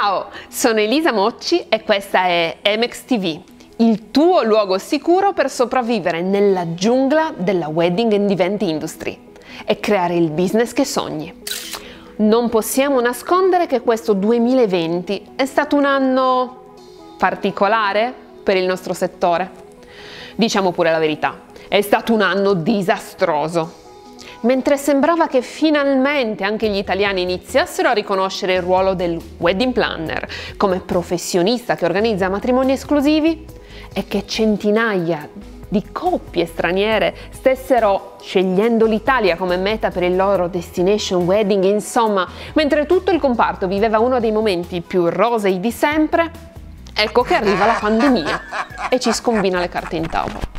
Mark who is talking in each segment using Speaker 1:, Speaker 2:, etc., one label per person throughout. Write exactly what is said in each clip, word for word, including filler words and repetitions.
Speaker 1: Ciao, sono Elisa Mocci e questa è Emex T V, il tuo luogo sicuro per sopravvivere nella giungla della wedding and event industry e creare il business che sogni. Non possiamo nascondere che questo duemilaventi è stato un anno particolare per il nostro settore. Diciamo pure la verità, è stato un anno disastroso. Mentre sembrava che finalmente anche gli italiani iniziassero a riconoscere il ruolo del wedding planner come professionista che organizza matrimoni esclusivi e che centinaia di coppie straniere stessero scegliendo l'Italia come meta per il loro destination wedding, insomma, mentre tutto il comparto viveva uno dei momenti più rosei di sempre, ecco che arriva la pandemia e ci scombina le carte in tavola.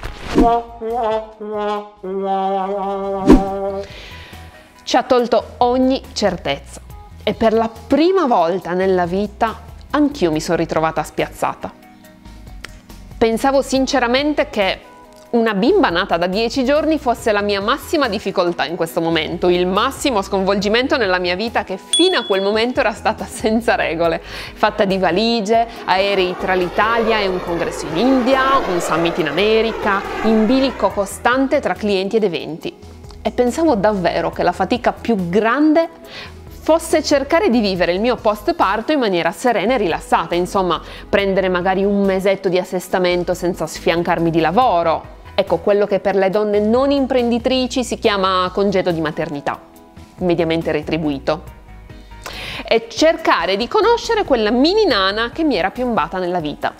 Speaker 1: Ci ha tolto ogni certezza e per la prima volta nella vita anch'io mi sono ritrovata spiazzata. Pensavo sinceramente che una bimba nata da dieci giorni fosse la mia massima difficoltà in questo momento, il massimo sconvolgimento nella mia vita che fino a quel momento era stata senza regole, fatta di valigie, aerei tra l'Italia e un congresso in India, un summit in America, in bilico costante tra clienti ed eventi. E pensavo davvero che la fatica più grande fosse cercare di vivere il mio post parto in maniera serena e rilassata, insomma, prendere magari un mesetto di assestamento senza sfiancarmi di lavoro. Ecco, quello che per le donne non imprenditrici si chiama congedo di maternità, mediamente retribuito. E cercare di conoscere quella mini nana che mi era piombata nella vita.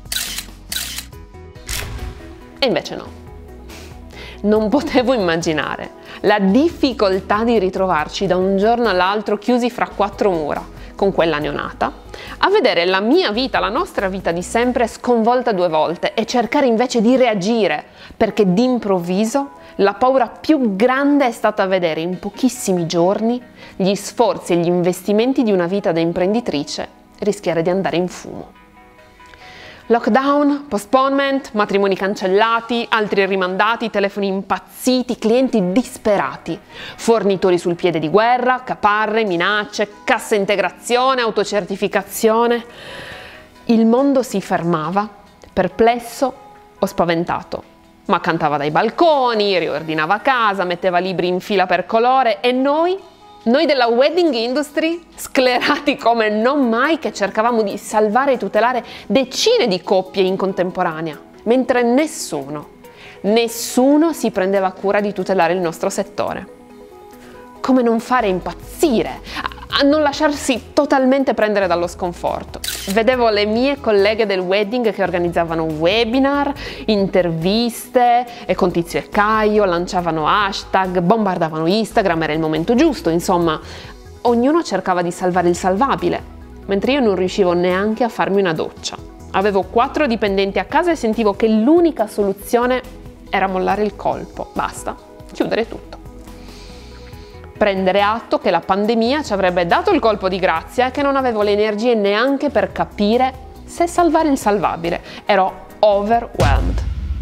Speaker 1: E invece no. Non potevo immaginare la difficoltà di ritrovarci da un giorno all'altro chiusi fra quattro mura con quella neonata, a vedere la mia vita, la nostra vita di sempre sconvolta due volte e cercare invece di reagire, perché d'improvviso la paura più grande è stata vedere in pochissimi giorni gli sforzi e gli investimenti di una vita da imprenditrice rischiare di andare in fumo. Lockdown, postponement, matrimoni cancellati, altri rimandati, telefoni impazziti, clienti disperati, fornitori sul piede di guerra, caparre, minacce, cassa integrazione, autocertificazione. Il mondo si fermava, perplesso o spaventato, ma cantava dai balconi, riordinava casa, metteva libri in fila per colore e noi... Noi della wedding industry, sclerati come non mai, che cercavamo di salvare e tutelare decine di coppie in contemporanea, mentre nessuno, nessuno si prendeva cura di tutelare il nostro settore. Come non fare impazzire, a non lasciarsi totalmente prendere dallo sconforto. Vedevo le mie colleghe del wedding che organizzavano webinar, interviste e con Tizio e Caio, lanciavano hashtag, bombardavano Instagram, era il momento giusto, insomma, ognuno cercava di salvare il salvabile, mentre io non riuscivo neanche a farmi una doccia. Avevo quattro dipendenti a casa e sentivo che l'unica soluzione era mollare il colpo, basta, chiudere tutto. Prendere atto che la pandemia ci avrebbe dato il colpo di grazia e che non avevo le energie neanche per capire se salvare il salvabile. Ero overwhelmed.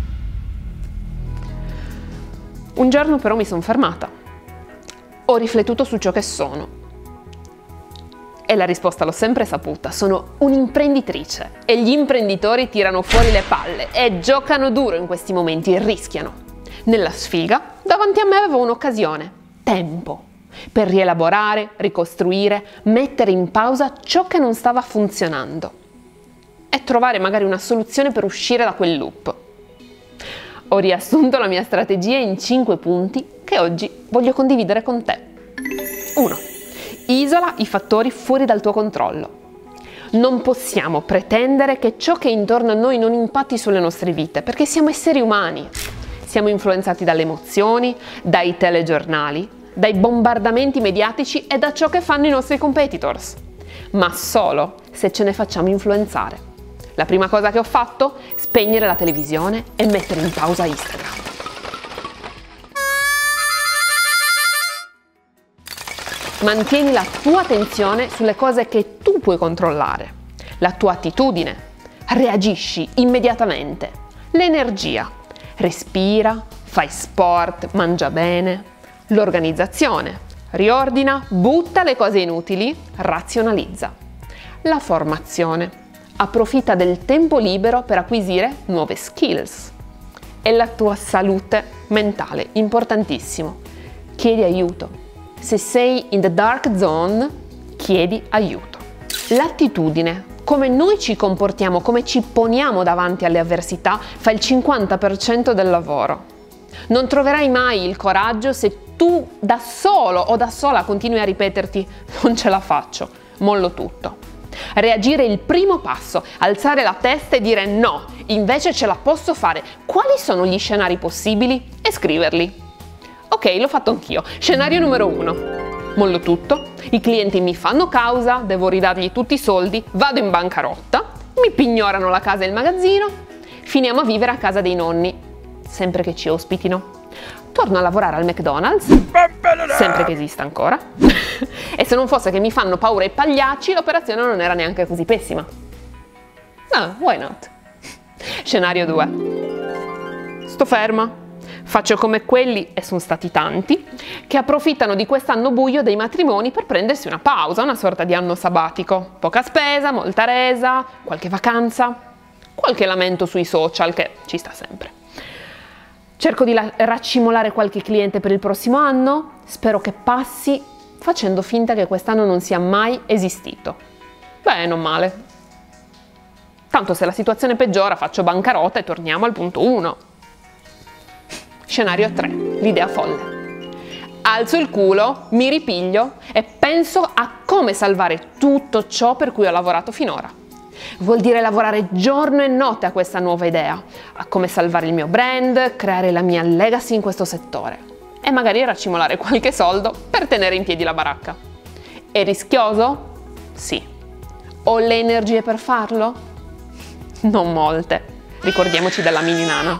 Speaker 1: Un giorno però mi sono fermata. Ho riflettuto su ciò che sono. E la risposta l'ho sempre saputa. Sono un'imprenditrice e gli imprenditori tirano fuori le palle e giocano duro in questi momenti e rischiano. Nella sfiga, davanti a me avevo un'occasione. Tempo per rielaborare, ricostruire, mettere in pausa ciò che non stava funzionando e trovare magari una soluzione per uscire da quel loop. Ho riassunto la mia strategia in cinque punti che oggi voglio condividere con te. uno. Isola i fattori fuori dal tuo controllo. Non possiamo pretendere che ciò che è intorno a noi non impatti sulle nostre vite, perché siamo esseri umani. Siamo influenzati dalle emozioni, dai telegiornali, dai bombardamenti mediatici e da ciò che fanno i nostri competitors, ma solo se ce ne facciamo influenzare. La prima cosa che ho fatto? Spegnere la televisione e mettere in pausa Instagram. Mantieni la tua attenzione sulle cose che tu puoi controllare, la tua attitudine, reagisci immediatamente, l'energia, respira, fai sport, mangia bene. L'organizzazione, riordina, butta le cose inutili, razionalizza. La formazione. Approfitta del tempo libero per acquisire nuove skills. E la tua salute mentale, importantissimo. Chiedi aiuto. Se sei in the dark zone, chiedi aiuto. L'attitudine. Come noi ci comportiamo, come ci poniamo davanti alle avversità, fa il cinquanta per cento del lavoro. Non troverai mai il coraggio se tu da solo o da sola continui a ripeterti non ce la faccio, mollo tutto. Reagire è il primo passo, alzare la testa e dire no, invece ce la posso fare. Quali sono gli scenari possibili? E scriverli. Ok, l'ho fatto anch'io. Scenario numero uno. Mollo tutto, i clienti mi fanno causa, devo ridargli tutti i soldi, vado in bancarotta, mi pignorano la casa e il magazzino, finiamo a vivere a casa dei nonni, sempre che ci ospitino. Torno a lavorare al McDonald's, sempre che esista ancora, e se non fosse che mi fanno paura i pagliacci, l'operazione non era neanche così pessima. Ah, why not? Scenario due. Sto ferma. Faccio come quelli, e sono stati tanti, che approfittano di quest'anno buio dei matrimoni per prendersi una pausa, una sorta di anno sabbatico. Poca spesa, molta resa, qualche vacanza, qualche lamento sui social, che ci sta sempre. Cerco di raccimolare qualche cliente per il prossimo anno, spero che passi facendo finta che quest'anno non sia mai esistito. Beh, non male. Tanto se la situazione peggiora faccio bancarotta e torniamo al punto uno. Scenario tre. L'idea folle. Alzo il culo, mi ripiglio e penso a come salvare tutto ciò per cui ho lavorato finora. Vuol dire lavorare giorno e notte a questa nuova idea, a come salvare il mio brand, creare la mia legacy in questo settore e magari raccimolare qualche soldo per tenere in piedi la baracca. È rischioso? Sì. Ho le energie per farlo? Non molte. Ricordiamoci della mini nana.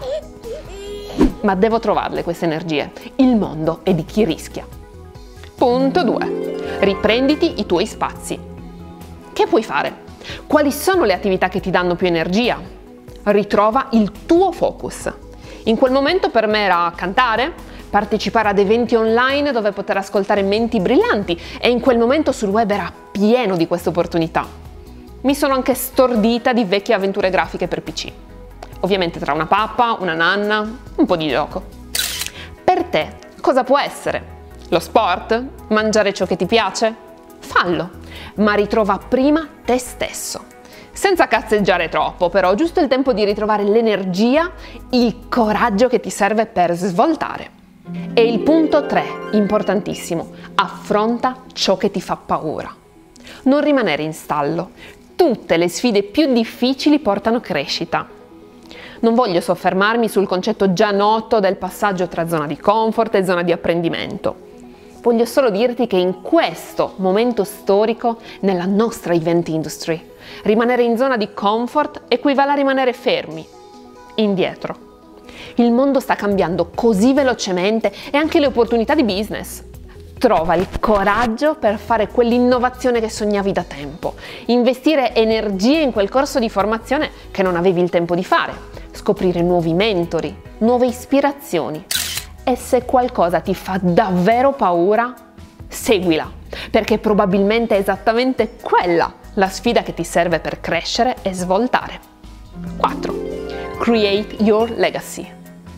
Speaker 1: Ma devo trovarle queste energie. Il mondo è di chi rischia. Punto due. Riprenditi i tuoi spazi. Che puoi fare? Quali sono le attività che ti danno più energia? Ritrova il tuo focus. In quel momento per me era cantare, partecipare ad eventi online dove poter ascoltare menti brillanti e in quel momento sul web era pieno di queste opportunità. Mi sono anche stordita di vecchie avventure grafiche per P C. Ovviamente tra una pappa, una nanna, un po' di gioco. Per te, cosa può essere? Lo sport? Mangiare ciò che ti piace? Fallo, ma ritrova prima te stesso. Senza cazzeggiare troppo, però, giusto il tempo di ritrovare l'energia, il coraggio che ti serve per svoltare. E il punto tre, importantissimo, affronta ciò che ti fa paura. Non rimanere in stallo. Tutte le sfide più difficili portano crescita. Non voglio soffermarmi sul concetto già noto del passaggio tra zona di comfort e zona di apprendimento. Voglio solo dirti che in questo momento storico, nella nostra event industry, rimanere in zona di comfort equivale a rimanere fermi, indietro. Il mondo sta cambiando così velocemente e anche le opportunità di business. Trova il coraggio per fare quell'innovazione che sognavi da tempo, investire energie in quel corso di formazione che non avevi il tempo di fare, scoprire nuovi mentori, nuove ispirazioni. E se qualcosa ti fa davvero paura, seguila, perché probabilmente è esattamente quella la sfida che ti serve per crescere e svoltare. quattro. Create your legacy.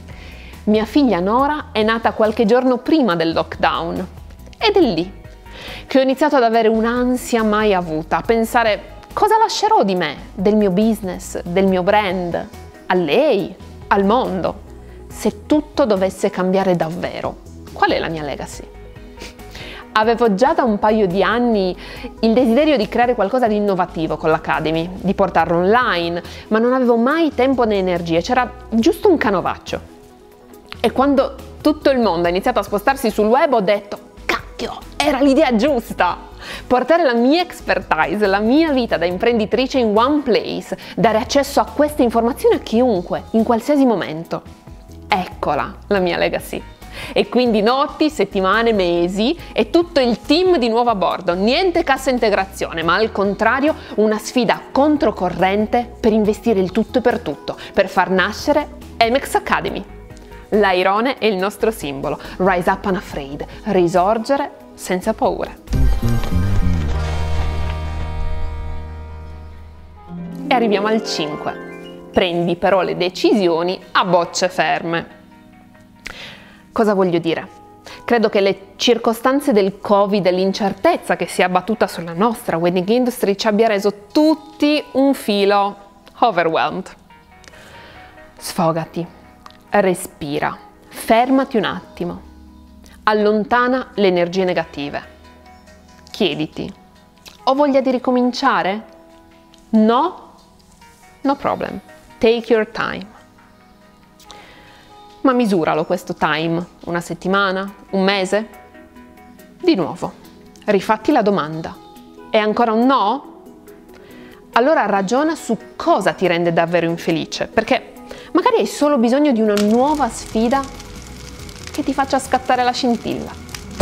Speaker 1: Mia figlia Nora è nata qualche giorno prima del lockdown ed è lì che ho iniziato ad avere un'ansia mai avuta, a pensare cosa lascerò di me, del mio business, del mio brand, a lei, al mondo. Se tutto dovesse cambiare davvero, qual è la mia legacy? Avevo già da un paio di anni il desiderio di creare qualcosa di innovativo con l'Academy, di portarlo online, ma non avevo mai tempo né energie, c'era giusto un canovaccio. E quando tutto il mondo ha iniziato a spostarsi sul web ho detto, cacchio, era l'idea giusta! Portare la mia expertise, la mia vita da imprenditrice in one place, dare accesso a queste informazioni a chiunque, in qualsiasi momento. Eccola la mia legacy. E quindi notti, settimane, mesi e tutto il team di nuovo a bordo. Niente cassa integrazione, ma al contrario una sfida controcorrente per investire il tutto e per tutto, per far nascere Amex Academy. L'airone è il nostro simbolo. Rise up unafraid. Risorgere senza paure. arriviamo al cinque. Prendi però le decisioni a bocce ferme. Cosa voglio dire? Credo che le circostanze del Covid e l'incertezza che si è abbattuta sulla nostra wedding industry ci abbia reso tutti un filo overwhelmed. Sfogati, respira, fermati un attimo, allontana le energie negative. Chiediti, ho voglia di ricominciare? No? No problem, take your time. Ma misuralo questo time, una settimana, un mese? Di nuovo, rifatti la domanda. È ancora un no? Allora ragiona su cosa ti rende davvero infelice, perché magari hai solo bisogno di una nuova sfida che ti faccia scattare la scintilla.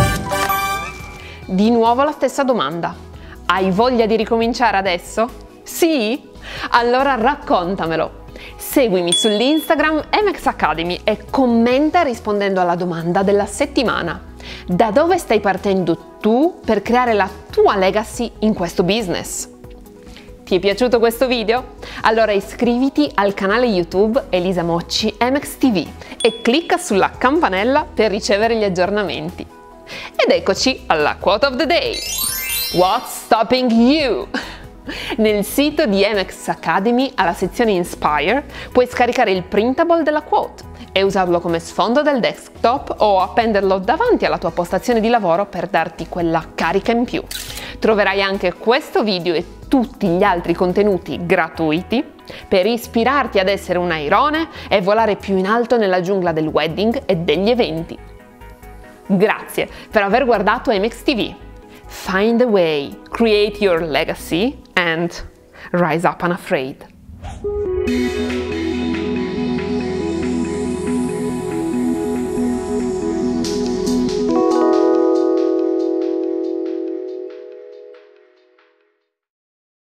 Speaker 1: Di nuovo la stessa domanda. Hai voglia di ricominciare adesso? Sì? Allora raccontamelo. Seguimi sull'Instagram M X Academy e commenta rispondendo alla domanda della settimana. Da dove stai partendo tu per creare la tua legacy in questo business? Ti è piaciuto questo video? Allora iscriviti al canale YouTube Elisa Mocci M X T V e clicca sulla campanella per ricevere gli aggiornamenti. Ed eccoci alla quote of the day. What's stopping you? Nel sito di M X Academy, alla sezione Inspire, puoi scaricare il printable della quote e usarlo come sfondo del desktop o appenderlo davanti alla tua postazione di lavoro per darti quella carica in più. Troverai anche questo video e tutti gli altri contenuti gratuiti per ispirarti ad essere un airone e volare più in alto nella giungla del wedding e degli eventi. Grazie per aver guardato M X T V. Find a way, create your legacy and rise up unafraid.